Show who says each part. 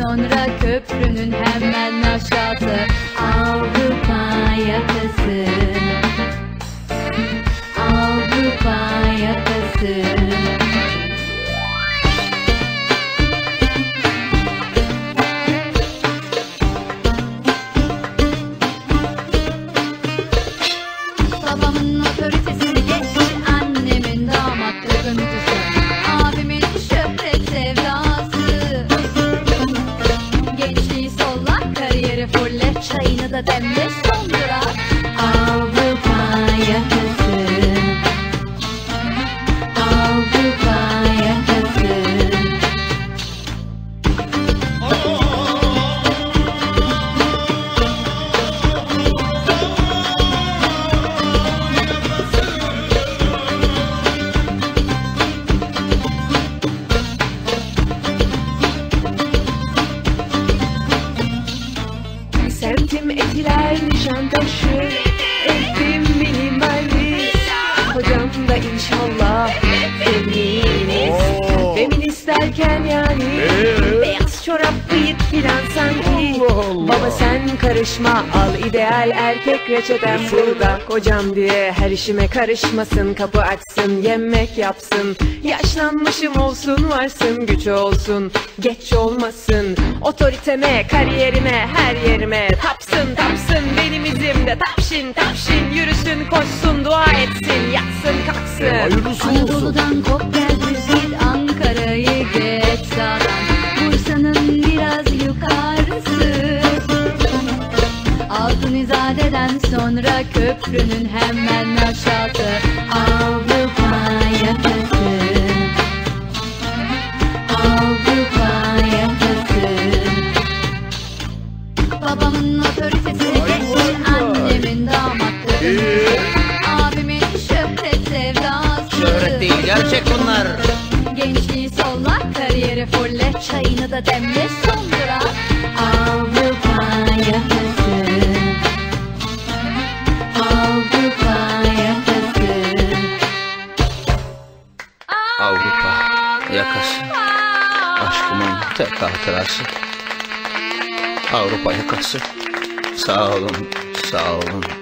Speaker 1: sonra köprünün hemen aşağısı Avrupa yakası. Avrupa yakası. Babamın otoritesini geçti, annemin damat takıntısı, abimin şöhret sevdası. Gençliği solla, kariyeri fulle, çayını da demle sonra Avrupa yakası. Avrupa yakası.
Speaker 2: Semtim Etiler, Nişantaşı, evim minimalist. Hocam da inşallah feminist. Feminist derken yani beyaz çorap bıyık filan sanki. Baba sen karışma, al ideal erkek reçetem burada. Kocam diye her işime karışmasın, kapı açsın, yemek yapsın. Yaşlanmışım olsun, varsın güç olsun, geç olmasın. Otoriteme, kariyerime, her yerime tapsın tapsın. Benim izimde tapşin tapşin, yürüsün koşsun, dua etsin, yatsın kalksın.
Speaker 3: Hayırlısı olsun.
Speaker 1: Anadolu'dan kop gel düz git, Ankara'yı geç sağdan, Bursa'nın biraz yukarısı. Altunizade'den sonra köprünün hemen aşağısı Avrupa yakası. Avrupa yakası. Babamın otoritesini geçti, annemin damatlığı, abimin şöhret sevdası.
Speaker 3: Şöhret değil, gerçek bunlar.
Speaker 1: Gençliği solla, kariyeri fulle, çayını da demle sonra Avrupa yakası. Avrupa yakası.
Speaker 3: Avrupa yakası. Aşkımın tek hatırası. Avrupa yakası. Sağ olun, sağ olun.